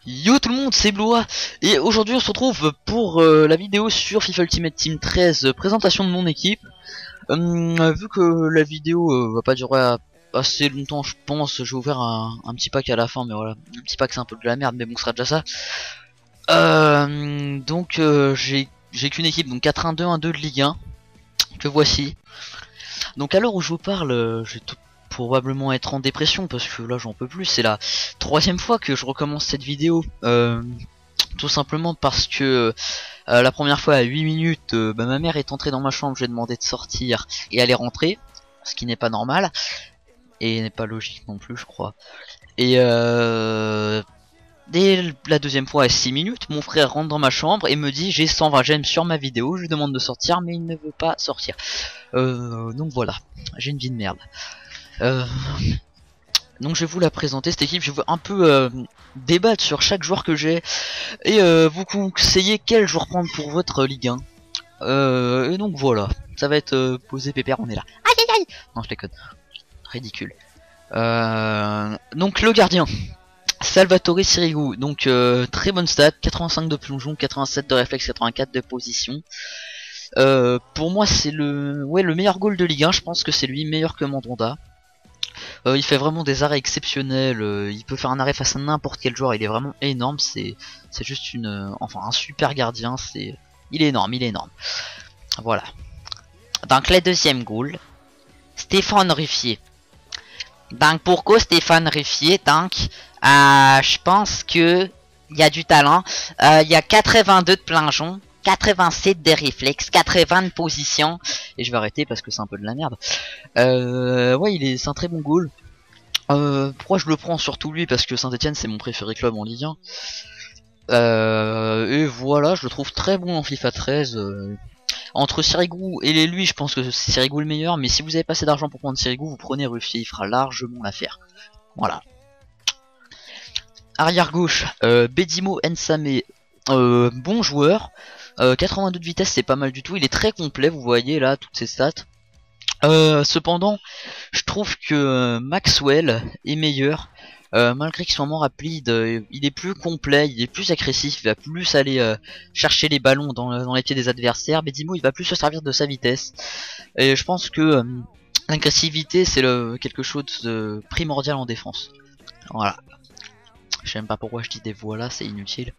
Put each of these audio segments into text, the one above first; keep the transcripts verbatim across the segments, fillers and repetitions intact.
Yo tout le monde, c'est Bloa et aujourd'hui on se retrouve pour euh, la vidéo sur FIFA Ultimate Team treize, euh, présentation de mon équipe. Euh, vu que la vidéo euh, va pas durer assez longtemps, je pense, je vais ouvrir un, un petit pack à la fin, mais voilà, un petit pack c'est un peu de la merde, mais bon, ce sera déjà ça. Euh, donc euh, j'ai j'ai qu'une équipe, donc quatre un deux un deux de Ligue un, que voici. Donc à l'heure où je vous parle, euh, j'ai tout probablement être en dépression parce que là j'en peux plus. C'est la troisième fois que je recommence cette vidéo, euh, tout simplement parce que euh, la première fois à huit minutes, euh, bah, ma mère est entrée dans ma chambre, j'ai demandé de sortir et elle est rentrée, ce qui n'est pas normal et n'est pas logique non plus, je crois. Et euh, dès la deuxième fois à six minutes, mon frère rentre dans ma chambre et me dit j'ai cent vingt j'aime sur ma vidéo, je lui demande de sortir mais il ne veut pas sortir. Euh, donc voilà, j'ai une vie de merde. Euh, donc je vais vous la présenter cette équipe, je vais un peu euh, débattre sur chaque joueur que j'ai et euh, vous conseiller quel joueur prendre pour votre Ligue un. Euh, et donc voilà, ça va être euh, posé pépère, on est là. Aïe aïe aïe. Non je déconne, ridicule. Euh, donc le gardien, Salvatore Sirigu, donc euh, très bonne stat, quatre-vingt-cinq de plongeon, quatre-vingt-sept de réflexe, quatre-vingt-quatre de position. Euh, pour moi c'est le ouais le meilleur goal de Ligue un, je pense que c'est lui, meilleur que Mandanda. Euh, il fait vraiment des arrêts exceptionnels, euh, il peut faire un arrêt face à n'importe quel joueur, il est vraiment énorme, c'est c'est juste une euh, enfin un super gardien, c'est il est énorme, il est énorme. Voilà. Donc le deuxième goal, Stéphane Ruffier. Donc pourquoi Stéphane Ruffier? Donc euh, je pense que il y a du talent, euh, il y a quatre-vingt-deux de plongeon, quatre-vingt-sept de réflexe, quatre-vingts de position, et je vais arrêter parce que c'est un peu de la merde. Euh, ouais, il est, c'est un très bon goal. Euh, pourquoi je le prends surtout lui? Parce que Saint-Etienne c'est mon préféré club en Ligue un. Euh, et voilà, je le trouve très bon en FIFA treize. Euh, entre Sirigu et lui, je pense que c'est Sirigu le meilleur, mais si vous avez pas assez d'argent pour prendre Sirigu, vous prenez Ruffier, il fera largement l'affaire. Voilà. Arrière gauche, euh, Bedimo Nsame, euh, bon joueur. Euh, quatre-vingt-deux de vitesse, c'est pas mal du tout. Il est très complet, vous voyez là toutes ses stats. Euh, cependant, je trouve que euh, Maxwell est meilleur. Euh, malgré qu'il soit moins rapide, euh, il est plus complet, il est plus agressif, il va plus aller euh, chercher les ballons dans, dans les pieds des adversaires. Bedimo, il va plus se servir de sa vitesse. Et je pense que euh, l'agressivité, c'est le quelque chose de primordial en défense. Voilà. Je sais même pas pourquoi je dis des voilà, c'est inutile.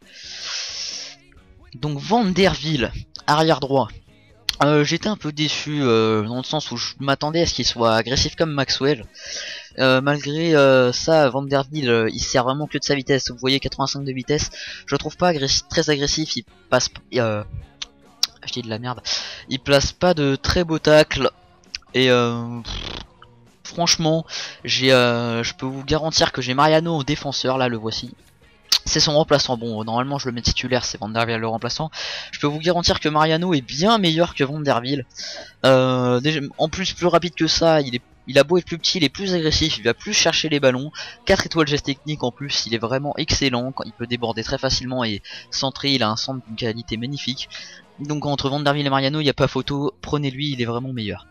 Donc Van der Wiel, arrière droit. Euh, J'étais un peu déçu euh, dans le sens où je m'attendais à ce qu'il soit agressif comme Maxwell. Euh, malgré euh, ça, Van der Wiel, euh, il sert vraiment que de sa vitesse. Vous voyez, quatre-vingt-cinq de vitesse. Je le trouve pas agressif, très agressif. Il passe, euh, je dis de la merde. Il place pas de très beaux tacles. Et euh, franchement, j'ai, euh, je peux vous garantir que j'ai Mariano en défenseur. Là, le voici. C'est son remplaçant. Bon, normalement je le mets titulaire, c'est Van der Wiel le remplaçant. Je peux vous garantir que Mariano est bien meilleur que Van der Wiel. Euh, déjà, en plus, plus rapide que ça, il est, il a beau être plus petit, il est plus agressif, il va plus chercher les ballons. quatre étoiles geste technique en plus, il est vraiment excellent. Il peut déborder très facilement et centrer, il a un centre d'une qualité magnifique. Donc entre Van der Wiel et Mariano, il n'y a pas photo, prenez-lui, il est vraiment meilleur.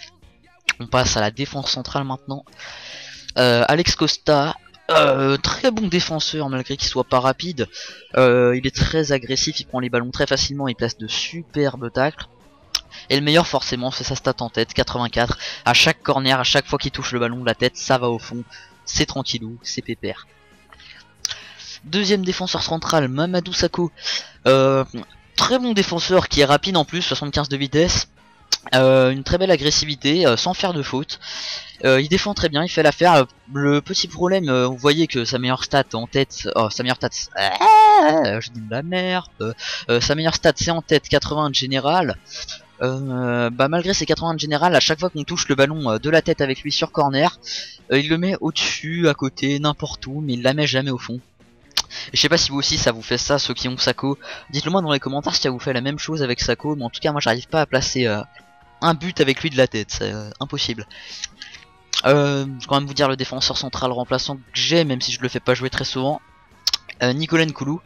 On passe à la défense centrale maintenant. Euh, Alex Costa. Euh, très bon défenseur malgré qu'il soit pas rapide. Euh, il est très agressif, il prend les ballons très facilement, il place de superbes tacles. Et le meilleur forcément c'est sa stat en tête, quatre-vingt-quatre. À chaque corner, à chaque fois qu'il touche le ballon, la tête ça va au fond. C'est tranquillou, c'est pépère. Deuxième défenseur central, Mamadou Sakho. Euh, très bon défenseur qui est rapide en plus, soixante-quinze de vitesse. Euh, une très belle agressivité, euh, sans faire de faute. Euh, il défend très bien, il fait l'affaire. Le petit problème, euh, vous voyez que sa meilleure stat en tête, oh sa meilleure stat, euh, je dis de la merde. Euh, euh, sa meilleure stat c'est en tête, quatre-vingts de général. Euh, bah malgré ses quatre-vingts de général, à chaque fois qu'on touche le ballon euh, de la tête avec lui sur corner, euh, il le met au-dessus, à côté, n'importe où, mais il la met jamais au fond. Et je sais pas si vous aussi ça vous fait ça, ceux qui ont Sakho. Dites-le moi dans les commentaires si ça vous fait la même chose avec Sakho, mais en tout cas moi j'arrive pas à placer euh, un but avec lui de la tête, c'est euh, impossible. Euh, je vais quand même vous dire le défenseur central remplaçant que j'ai, même si je le fais pas jouer très souvent, euh, Nicolas Nkoulou.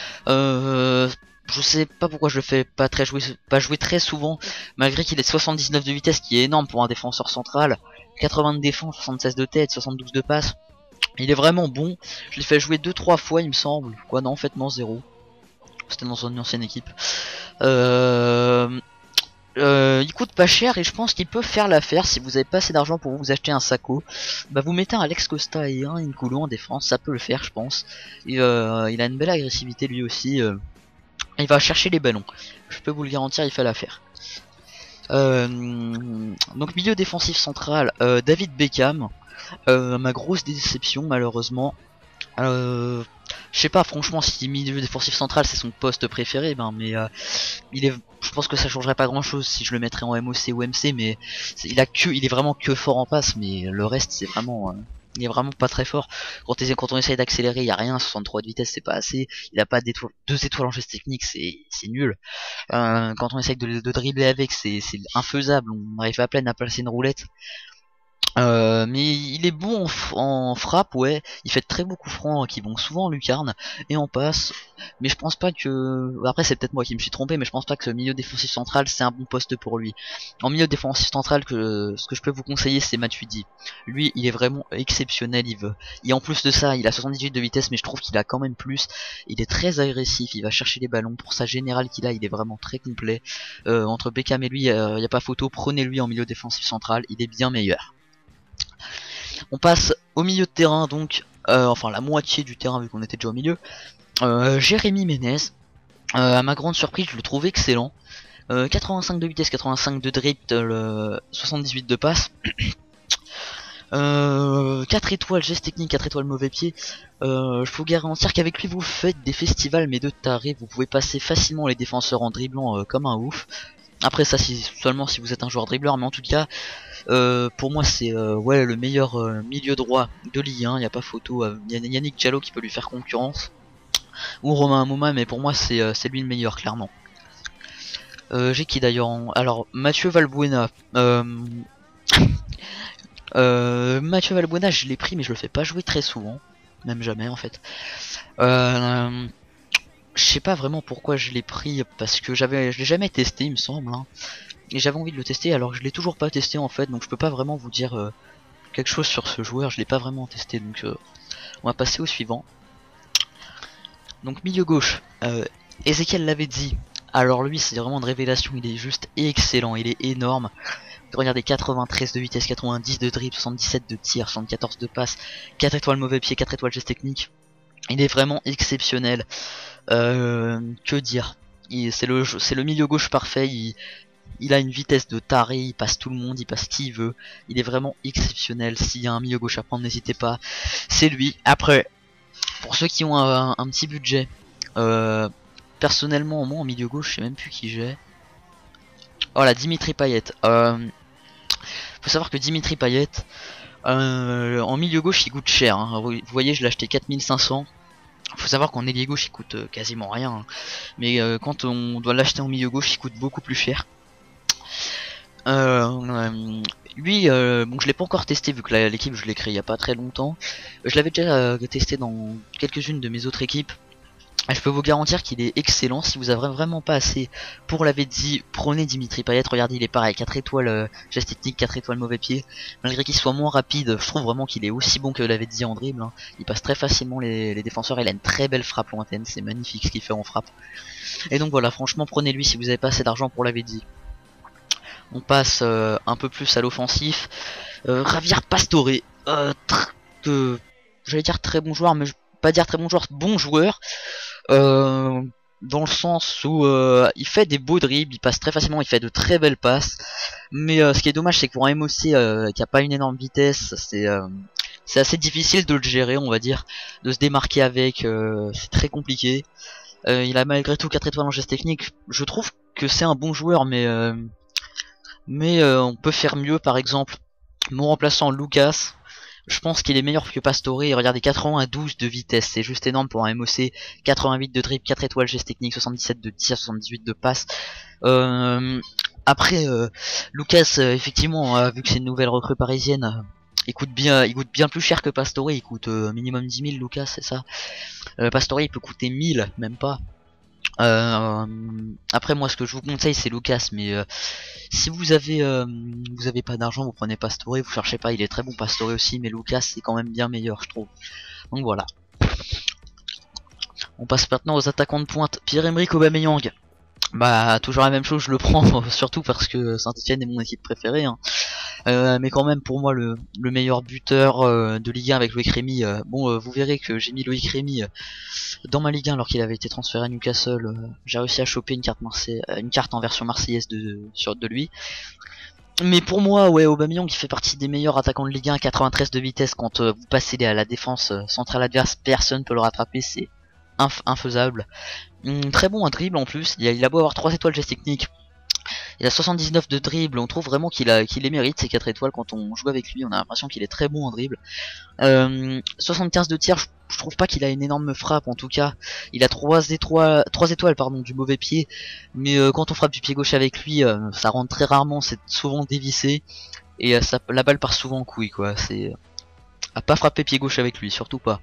Euh, je sais pas pourquoi je le fais pas très jouer, pas jouer très souvent, malgré qu'il ait soixante-dix-neuf de vitesse, qui est énorme pour un défenseur central, quatre-vingts de défense, soixante-seize de tête, soixante-douze de passe. Il est vraiment bon. Je l'ai fait jouer deux trois fois il me semble. Quoi non en fait non zéro. C'était dans une ancienne équipe. Euh... Euh, il coûte pas cher et je pense qu'il peut faire l'affaire. Si vous avez pas assez d'argent pour vous acheter un Sacco, bah vous mettez un Alex Costa et un N'Koulou en défense, ça peut le faire je pense. Et, euh, il a une belle agressivité lui aussi. Euh, il va chercher les ballons. Je peux vous le garantir, il fait l'affaire. Euh, donc milieu défensif central, euh, David Beckham. Euh, ma grosse déception malheureusement. Euh, je sais pas franchement si milieu défensif central c'est son poste préféré, ben mais euh, il est, je pense que ça changerait pas grand chose si je le mettrais en M O C ou M C, mais il a que, il est vraiment que fort en passe, mais le reste c'est vraiment, euh, il est vraiment pas très fort. Quand, quand on essaye d'accélérer, il y a rien, soixante-trois de vitesse c'est pas assez, il a pas d'étoiles, deux étoiles en geste technique, c'est c'est nul. Euh, quand on essaye de, de dribbler avec, c'est infaisable, on arrive à peine à placer une roulette. Euh, mais il est bon en, en frappe, ouais. Il fait de très beaux coups francs qui vont souvent en lucarne et en passe. Mais je pense pas que. Après, c'est peut-être moi qui me suis trompé, mais je pense pas que ce milieu défensif central c'est un bon poste pour lui. En milieu défensif central, que ce que je peux vous conseiller, c'est Matuidi. Lui, il est vraiment exceptionnel. Il veut. Et en plus de ça, il a soixante-dix-huit de vitesse, mais je trouve qu'il a quand même plus. Il est très agressif. Il va chercher les ballons. Pour sa générale qu'il a, il est vraiment très complet. Euh, entre Beckham et lui, il euh, n'y a pas photo. Prenez-lui en milieu défensif central. Il est bien meilleur. On passe au milieu de terrain, donc, euh, enfin la moitié du terrain vu qu'on était déjà au milieu. Euh, Jérémy Ménez, euh, à ma grande surprise, je le trouve excellent. Euh, quatre-vingt-cinq de vitesse, quatre-vingt-cinq de dribble, soixante-dix-huit de passe. euh, quatre étoiles geste technique, quatre étoiles mauvais pied. Euh, je peux vous garantir qu'avec lui vous faites des festivals mais de taré. Vous pouvez passer facilement les défenseurs en dribblant euh, comme un ouf. Après ça, si, seulement si vous êtes un joueur dribbleur, mais en tout cas, euh, pour moi c'est euh, ouais, le meilleur euh, milieu droit de Ligue un, il n'y a pas photo. Euh, Yannick Diallo qui peut lui faire concurrence, ou Romain Amouma, mais pour moi c'est euh, lui le meilleur clairement. Euh, J'ai qui d'ailleurs en... Alors Mathieu Valbuena. Euh... euh, Mathieu Valbuena je l'ai pris mais je le fais pas jouer très souvent, même jamais en fait. Euh... Je sais pas vraiment pourquoi je l'ai pris, parce que j'avais, je l'ai jamais testé il me semble, hein. Et j'avais envie de le tester, alors je l'ai toujours pas testé en fait, donc je peux pas vraiment vous dire euh, quelque chose sur ce joueur, je l'ai pas vraiment testé, donc euh, on va passer au suivant. Donc milieu gauche, euh, Ezekiel Lavezzi. Alors lui c'est vraiment une révélation, il est juste excellent, il est énorme. Regardez, quatre-vingt-treize de vitesse, quatre-vingt-dix de dribble, soixante-dix-sept de tir, soixante-quatorze de passe, quatre étoiles mauvais pied, quatre étoiles geste technique. Il est vraiment exceptionnel. Euh, que dire, c'est le, le milieu gauche parfait, il, il a une vitesse de taré, il passe tout le monde, il passe qui il veut, il est vraiment exceptionnel. S'il y a un milieu gauche à prendre, n'hésitez pas, c'est lui. Après, pour ceux qui ont un, un petit budget, euh, personnellement moi en milieu gauche je sais même plus qui j'ai. Voilà, Dimitri Payet. Euh, faut savoir que Dimitri Payet, euh, en milieu gauche il coûte cher, hein. Vous voyez, je l'ai acheté quatre mille cinq cents. Faut savoir qu'en ailier gauche il coûte euh, quasiment rien, hein. Mais euh, quand on doit l'acheter en milieu gauche il coûte beaucoup plus cher. Euh, euh, lui, euh, bon je l'ai pas encore testé vu que l'équipe je l'ai créé il y a pas très longtemps. Je l'avais déjà euh, testé dans quelques-unes de mes autres équipes. Je peux vous garantir qu'il est excellent. Si vous avez vraiment pas assez pour Lavezzi, prenez Dimitri Payet. Regardez, il est pareil, quatre étoiles euh, geste technique, quatre étoiles mauvais pied. Malgré qu'il soit moins rapide, je trouve vraiment qu'il est aussi bon que Lavezzi en dribble, hein. Il passe très facilement les, les défenseurs, il a une très belle frappe lointaine, c'est magnifique ce qu'il fait en frappe. Et donc voilà, franchement prenez lui si vous avez pas assez d'argent pour Lavezzi. On passe euh, un peu plus à l'offensif. Euh, Javier Pastore, euh, euh, j'allais dire très bon joueur, mais je vais pas dire très bon joueur, bon joueur. Euh, dans le sens où euh, il fait des beaux dribbles, il passe très facilement, il fait de très belles passes. Mais euh, ce qui est dommage, c'est que pour un M O C euh, qui a pas une énorme vitesse, c'est euh, c'est assez difficile de le gérer, on va dire, de se démarquer avec. Euh, c'est très compliqué. Euh, il a malgré tout quatre étoiles en geste technique. Je trouve que c'est un bon joueur, mais euh, mais euh, on peut faire mieux. Par exemple, mon remplaçant Lucas, je pense qu'il est meilleur que Pastore. Regardez, quatre-vingt-douze de vitesse, c'est juste énorme pour un M O C. quatre-vingt-huit de dribble, quatre étoiles geste technique, soixante-dix-sept de tir, soixante-dix-huit de passe. Euh, après, euh, Lucas, euh, effectivement, euh, vu que c'est une nouvelle recrue parisienne, euh, il coûte bien, il coûte bien plus cher que Pastore. Il coûte euh, minimum dix mille. Lucas, c'est ça. Euh, Pastore, il peut coûter mille, même pas. Euh, après moi ce que je vous conseille c'est Lucas, mais euh, si vous avez euh, vous avez pas d'argent, vous prenez Pastore, vous cherchez pas, il est très bon Pastore aussi, mais Lucas c'est quand même bien meilleur je trouve. Donc voilà. On passe maintenant aux attaquants de pointe. Pierre-Emerick Aubameyang. Bah toujours la même chose, je le prends surtout parce que Saint-Etienne est mon équipe préférée, hein. Euh, mais quand même pour moi le, le meilleur buteur euh, de Ligue un avec Loïc Rémy. Euh, bon euh, vous verrez que j'ai mis Loïc Rémy euh, dans ma Ligue un alors qu'il avait été transféré à Newcastle. Euh, j'ai réussi à choper une carte Marseille, une carte en version marseillaise de, sur, de lui. Mais pour moi ouais, Aubameyang qui fait partie des meilleurs attaquants de Ligue un, quatre-vingt-treize de vitesse. Quand euh, vous passez à la défense euh, centrale adverse, personne peut le rattraper, c'est inf infaisable. Hum, très bon à dribble en plus, il a, il a beau avoir trois étoiles geste technique, il a soixante-dix-neuf de dribble, on trouve vraiment qu'il a qu'il les mérite ces quatre étoiles. Quand on joue avec lui on a l'impression qu'il est très bon en dribble. euh, soixante-quinze de tir, je, je trouve pas qu'il a une énorme frappe en tout cas. Il a trois étoiles, trois étoiles pardon, du mauvais pied, mais euh, quand on frappe du pied gauche avec lui euh, ça rentre très rarement, c'est souvent dévissé, et euh, ça, la balle part souvent en couille quoi. C'est à pas frapper pied gauche avec lui, surtout pas.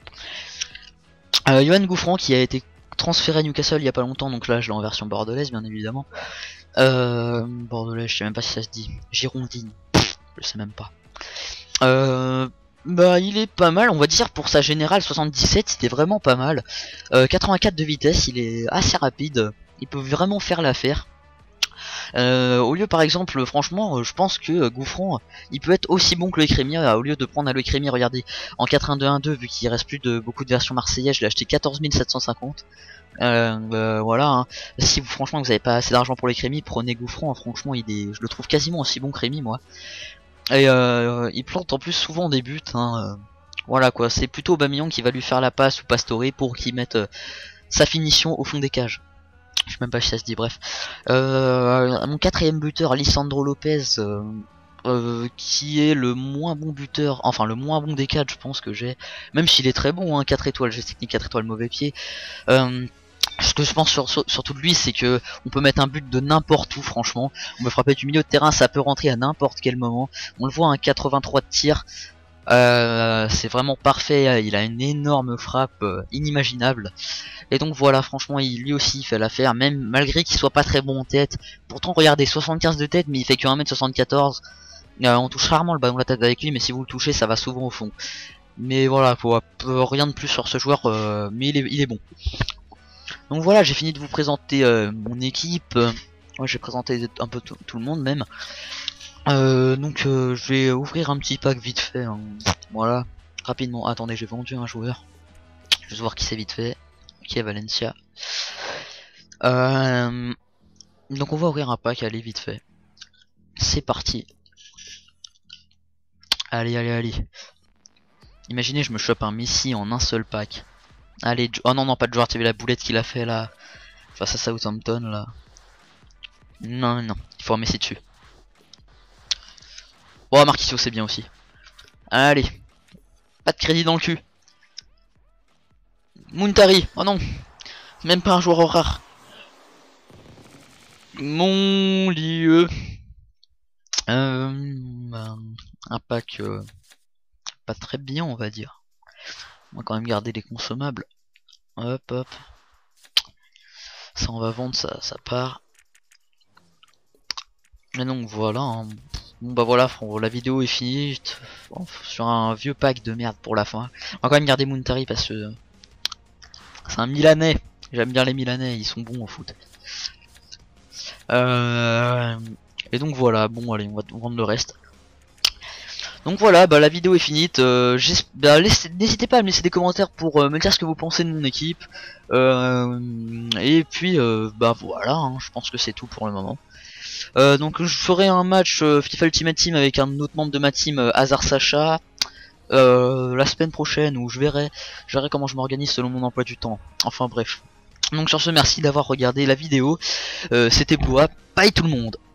euh, Yoann Gouffran qui a été transféré à Newcastle il y a pas longtemps, donc là je l'ai en version bordelaise bien évidemment. Euh, Bordelais, je sais même pas si ça se dit. Girondine, je sais même pas. Euh, bah il est pas mal, on va dire pour sa générale soixante-dix-sept, c'était vraiment pas mal. Euh, quatre-vingt-quatre de vitesse, il est assez rapide, il peut vraiment faire l'affaire. Euh, au lieu par exemple, franchement, je pense que Gouffran, il peut être aussi bon que Loïc Rémy. Au lieu de prendre un Loïc Rémy, regardez, en quatre un deux un deux, vu qu'il reste plus de beaucoup de versions marseillaises, je l'ai acheté quatorze mille sept cent cinquante. Euh, euh, voilà, hein. Si vous franchement vous avez pas assez d'argent pour les Rémy, prenez Gouffran, hein. Franchement il est, je le trouve quasiment aussi bon que Rémy moi. Et euh, il plante en plus souvent des buts, hein. euh, voilà quoi, c'est plutôt Aubameyang qui va lui faire la passe ou Pastore pour qu'il mette euh, sa finition au fond des cages. Je sais même pas si ça se dit, bref. Euh, mon quatrième buteur, Lisandro Lopez, euh, euh, qui est le moins bon buteur, enfin le moins bon des quatre je pense que j'ai, même s'il est très bon, hein, quatre étoiles geste technique, quatre étoiles mauvais pied. Euh, Ce que je pense sur, sur, surtout de lui, c'est que on peut mettre un but de n'importe où, franchement. On peut frapper du milieu de terrain, ça peut rentrer à n'importe quel moment. On le voit, un quatre-vingt-trois de tir, euh, c'est vraiment parfait. Il a une énorme frappe, euh, inimaginable. Et donc voilà, franchement, il, lui aussi il fait l'affaire, même malgré qu'il soit pas très bon en tête. Pourtant, regardez, soixante-quinze de tête, mais il fait que un mètre soixante-quatorze. Euh, on touche rarement le ballon de la tête avec lui, mais si vous le touchez, ça va souvent au fond. Mais voilà, faut, rien de plus sur ce joueur, euh, mais il est, il est bon. Donc voilà, j'ai fini de vous présenter euh, mon équipe. Euh, ouais, j'ai présenté un peu tout, tout le monde même. Euh, donc euh, je vais ouvrir un petit pack vite fait. Hein. Voilà, rapidement. Attendez, j'ai vendu un joueur. Je vais voir qui c'est vite fait. Qui est Valencia. Euh, donc on va ouvrir un pack, allez vite fait. C'est parti. Allez, allez, allez. Imaginez, je me chope un Messi en un seul pack. Allez, oh non, non, pas de joueur, tu as vu la boulette qu'il a fait là face à Southampton là. Non, non, il faut un Messi dessus. Bon, Marquisio c'est bien aussi. Allez, pas de crédit dans le cul. Muntari, oh non, même pas un joueur rare. Mon lieu. Euh, un pack euh, pas très bien, on va dire. On va quand même garder les consommables. Hop, hop. Ça, on va vendre, ça, ça part. Et donc voilà. Hein. Bon bah voilà, la vidéo est finie. Bon, sur un vieux pack de merde pour la fin. On va quand même garder Muntari parce que c'est un Milanais. J'aime bien les Milanais, ils sont bons au foot. Euh... Et donc voilà, bon allez, on va vendre le reste. Donc voilà, bah la vidéo est finie. Euh, bah, n'hésitez pas à me laisser des commentaires pour euh, me dire ce que vous pensez de mon équipe. Euh, et puis euh, bah voilà, hein, je pense que c'est tout pour le moment. Euh, donc je ferai un match euh, FIFA Ultimate Team avec un autre membre de ma team, euh, Hazard Sacha, euh, la semaine prochaine, où je verrai, je verrai comment je m'organise selon mon emploi du temps. Enfin bref. Donc sur ce, merci d'avoir regardé la vidéo. Euh, C'était Boa, bye tout le monde.